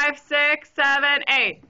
5, 6, 7, 8.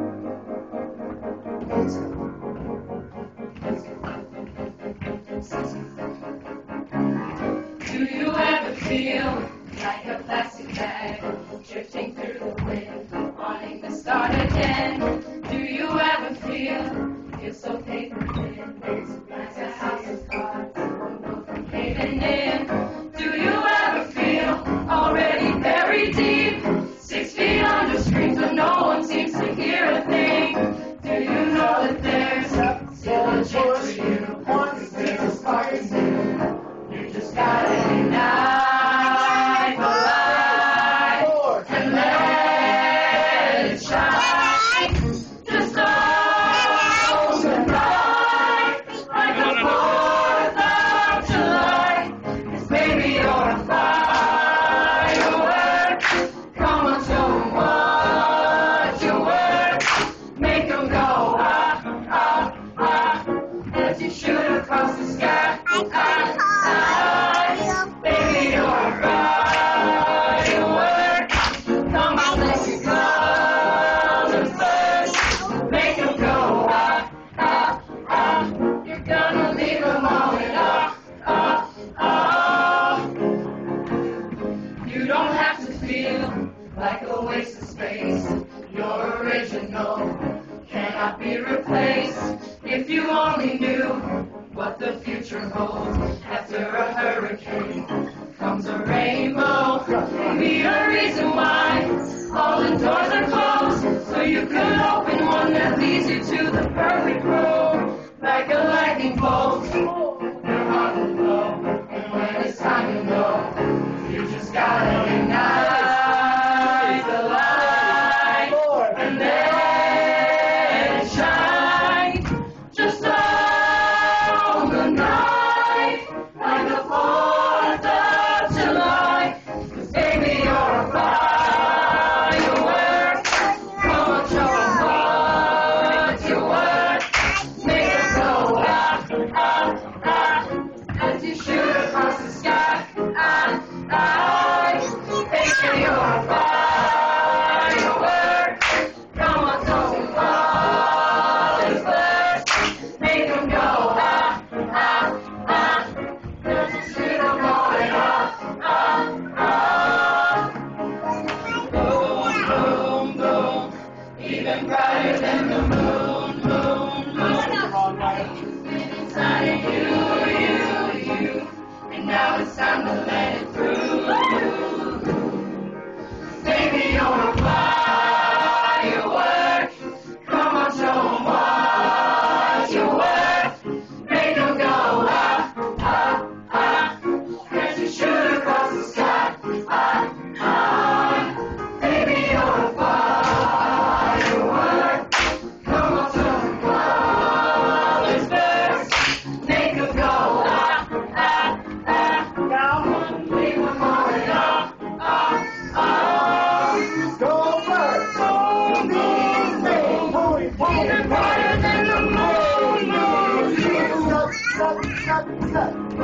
Do you ever feel like a plastic bag drifting through the wind, wanting to start again? Do you ever feel so paper thin, like a house of cards, one blow from caving in? Do you ever feel already buried deep, 6 feet under screams but no one seems to hear a thing? Do you know that there's still a chance for you? Once this spark is new, you just gotta ignite the light and let it shine. Just own the night like the 4th of July. 'Cause baby, you're a firework. Come on, show 'em what you're worth. Make 'em go ah, ah, ah, as you shoot across the sky. Baby, you're a firework. Come on, let your colors burst. Make 'em go ah, ah, ah. You're gonna leave 'em all in ah, ah, ah. You don't have to feel like a waste of space. You're original, cannot be replaced. If you only knew what the future holds. After a hurricane comes a rainbow. Maybe a reason why all the doors are closed, so you could open one that leads you to the perfect road. Like a lightning bolt, your heart will blow, and when it's time to go, you just gotta ignite the light and let it shine. Just on the night, like the 4th of July. 'Cause baby, you're a firework. Come on, show 'em what you're worth. Make 'em go ah, ah, ah, as you shoot across the sky. Ah, ah, baby, you're a firework. Come on, show 'em what is worth. Make 'em go ah, ah, ah, as you shoot 'em all in ah, ah, ah. Boom, boom, boom, even brighter than the moon, moon, moon. You've been inside of you, and now it's time to let it through. Baby, you're a firework. Come on, show 'em what you're worth. Make 'em go ah, ah, ah, as you shoot across the sky. Ah, ah, baby, you're a firework. Come on, show 'em what is best. Make 'em go ah, ah, ah, down, leave 'em all in ah, ah, ah. Go first. Boom, boom, boom, even brighter than the moon, moon, moon. Stop, stop, stop.